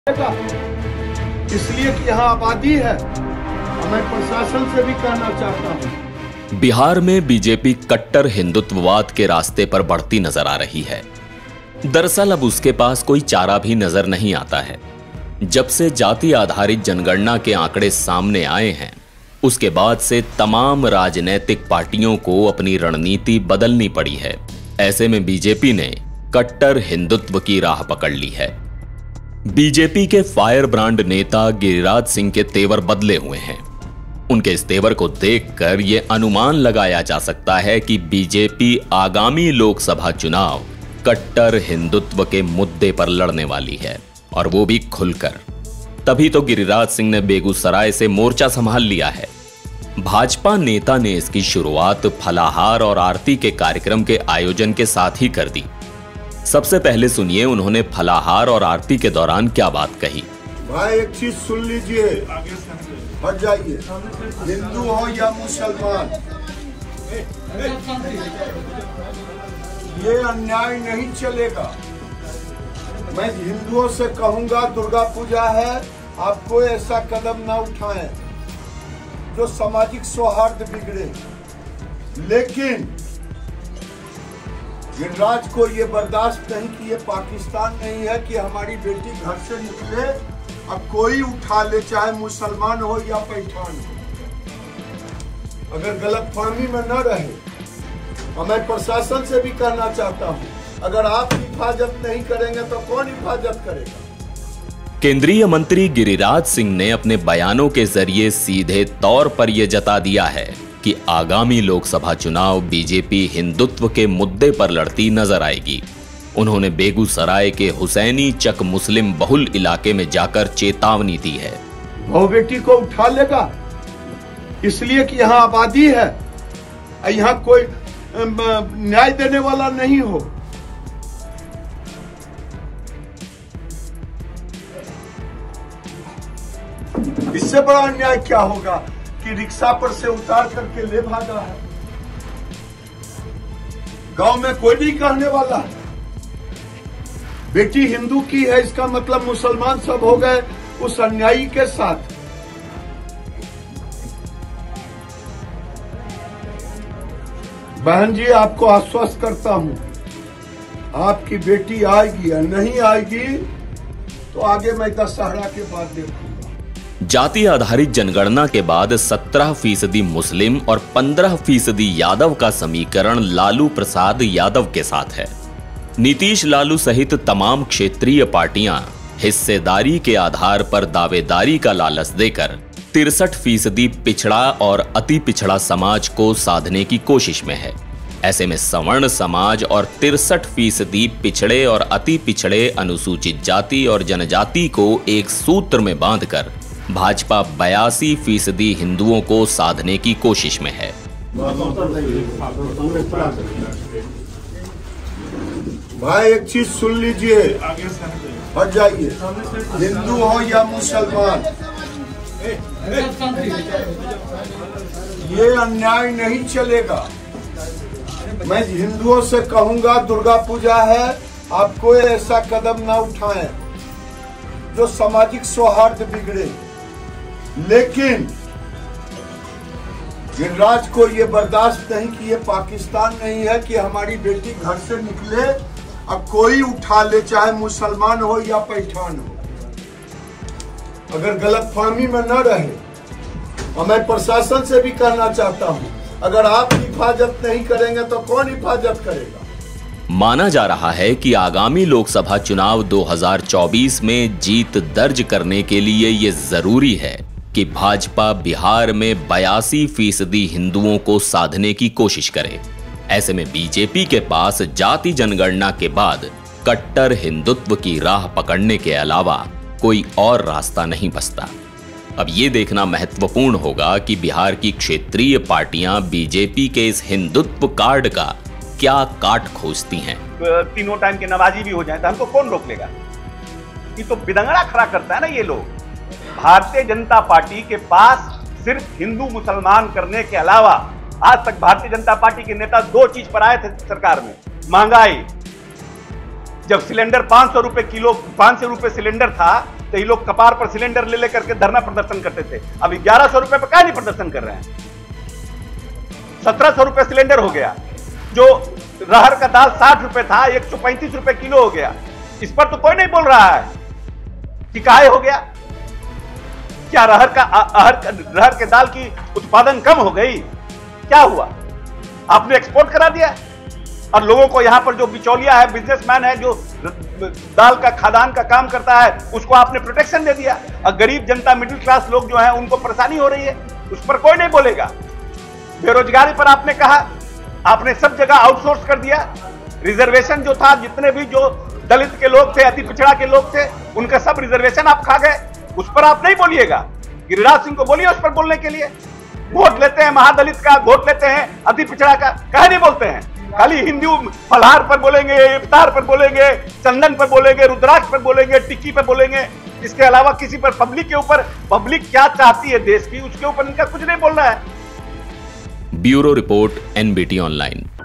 इसलिए कि यहाँ आबादी है। मैं प्रशासन से भी कहना चाहता हूँ, बिहार में बीजेपी कट्टर हिंदुत्ववाद के रास्ते पर बढ़ती नजर आ रही है। दरअसल अब उसके पास कोई चारा भी नजर नहीं आता है। जब से जाति आधारित जनगणना के आंकड़े सामने आए हैं, उसके बाद से तमाम राजनीतिक पार्टियों को अपनी रणनीति बदलनी पड़ी है। ऐसे में बीजेपी ने कट्टर हिंदुत्व की राह पकड़ ली है। बीजेपी के फायर ब्रांड नेता गिरिराज सिंह के तेवर बदले हुए हैं। उनके इस तेवर को देखकर यह अनुमान लगाया जा सकता है कि बीजेपी आगामी लोकसभा चुनाव कट्टर हिंदुत्व के मुद्दे पर लड़ने वाली है, और वो भी खुलकर। तभी तो गिरिराज सिंह ने बेगूसराय से मोर्चा संभाल लिया है। भाजपा नेता ने इसकी शुरुआत फलाहार और आरती के कार्यक्रम के आयोजन के साथ ही कर दी। सबसे पहले सुनिए उन्होंने फलाहार और आरती के दौरान क्या बात कही। भाई एक चीज सुन लीजिए, हट जाइए, हिंदू हो या मुसलमान, ये अन्याय नहीं चलेगा। मैं हिंदुओं से कहूंगा, दुर्गा पूजा है, आपको ऐसा कदम ना उठाएं जो सामाजिक सौहार्द बिगड़े। लेकिन गिरिराज को ये बर्दाश्त नहीं कि ये पाकिस्तान नहीं है कि हमारी बेटी घर से निकले अब कोई उठा ले, चाहे मुसलमान हो या पैठान हो। अगर गलतफहमी में न रहे, और मैं प्रशासन से भी कहना चाहता हूँ, अगर आप हिफाजत नहीं करेंगे तो कौन हिफाजत करेगा। केंद्रीय मंत्री गिरिराज सिंह ने अपने बयानों के जरिए सीधे तौर पर यह जता दिया है कि आगामी लोकसभा चुनाव बीजेपी हिंदुत्व के मुद्दे पर लड़ती नजर आएगी। उन्होंने बेगूसराय के हुसैनी चक मुस्लिम बहुल इलाके में जाकर चेतावनी दी है। वो बेटी को उठा लेगा, इसलिए कि यहाँ आबादी है, यहाँ कोई न्याय देने वाला नहीं हो। इससे बड़ा अन्याय क्या होगा कि रिक्शा पर से उतार करके ले भागा है। गांव में कोई नहीं कहने वाला है। बेटी हिंदू की है, इसका मतलब मुसलमान सब हो गए उस अन्यायी के साथ। बहन जी, आपको आश्वस्त करता हूं, आपकी बेटी आएगी या नहीं आएगी तो आगे मैं दशहरा के बाद देखूंगा। जाति आधारित जनगणना के बाद 17% मुस्लिम और 15% यादव का समीकरण लालू प्रसाद यादव के साथ है। नीतीश लालू सहित तमाम क्षेत्रीय पार्टियां हिस्सेदारी के आधार पर दावेदारी का लालच देकर 63% पिछड़ा और अति पिछड़ा समाज को साधने की कोशिश में है। ऐसे में सवर्ण समाज और 63% पिछड़े और अति पिछड़े अनुसूचित जाति और जनजाति को एक सूत्र में बांधकर भाजपा 82% हिंदुओं को साधने की कोशिश में है। भाई एक चीज सुन लीजिए, हट जाइए, हिंदू हो या मुसलमान, ये अन्याय नहीं चलेगा। मैं हिंदुओं से कहूंगा, दुर्गा पूजा है, आपको ऐसा कदम ना उठाएं जो सामाजिक सौहार्द बिगड़े। लेकिन गिरिराज को ये बर्दाश्त नहीं कि ये पाकिस्तान नहीं है कि हमारी बेटी घर से निकले अब कोई उठा ले, चाहे मुसलमान हो या पैठान हो। अगर गलतफहमी में न रहे, और मैं प्रशासन से भी कहना चाहता हूं, अगर आप हिफाजत नहीं करेंगे तो कौन हिफाजत करेगा। माना जा रहा है कि आगामी लोकसभा चुनाव 2024 में जीत दर्ज करने के लिए ये जरूरी है कि भाजपा बिहार में 82% हिंदुओं को साधने की कोशिश करे। ऐसे में बीजेपी के पास जाति जनगणना के बाद कट्टर हिंदुत्व की राह पकड़ने के अलावा कोई और रास्ता नहीं बचता। अब ये देखना महत्वपूर्ण होगा कि बिहार की क्षेत्रीय पार्टियां बीजेपी के इस हिंदुत्व कार्ड का क्या काट खोजती हैं। तीनों टाइम के नमाजी भी हो जाए तो हमको कौन रोक लेगा। ये तो बिदंगड़ा खड़ा करता है ना ये लोग। भारतीय जनता पार्टी के पास सिर्फ हिंदू मुसलमान करने के अलावा आज तक भारतीय जनता पार्टी के नेता दो चीज पर आए थे सरकार में। महंगाई, जब सिलेंडर 500 रुपए किलो, 500 रुपए सिलेंडर था तो ये लोग कपार पर सिलेंडर ले लेकर के धरना प्रदर्शन करते थे। अब 1100 रुपए पर क्या नहीं प्रदर्शन कर रहे हैं? 1700 रुपए सिलेंडर हो गया। जो रहर का दाल 60 रुपए था 135 रुपए किलो हो गया। इस पर तो कोई नहीं बोल रहा है कि काहे हो गया। क्या रहर के दाल की उत्पादन कम हो गई? क्या हुआ? आपने एक्सपोर्ट करा दिया और लोगों को यहां पर जो बिचौलिया है, बिजनेसमैन है, जो दाल का खादान का काम करता है, उसको आपने प्रोटेक्शन दे दिया और गरीब जनता, मिडिल क्लास लोग जो है उनको परेशानी हो रही है, उस पर कोई नहीं बोलेगा। बेरोजगारी पर आपने कहा, आपने सब जगह आउटसोर्स कर दिया। रिजर्वेशन जो था, जितने भी जो दलित के लोग थे, अति पिछड़ा के लोग थे, उनका सब रिजर्वेशन आप खा गए। उस पर आप नहीं बोलिएगा। गिरिराज सिंह को बोलिए उस पर बोलने के लिए। वोट लेते हैं महादलित का, वोट लेते हैं अति पिछड़ा का, कहे नहीं बोलते हैं? खाली हिंदू फलहार पर बोलेंगे, इफ्तार पर बोलेंगे, चंदन पर बोलेंगे, रुद्राक्ष पर बोलेंगे, टिक्की पर बोलेंगे। इसके अलावा किसी पर, पब्लिक के ऊपर, पब्लिक क्या चाहती है देश की, उसके ऊपर इनका कुछ नहीं बोलना है। Bureau report, NBT online.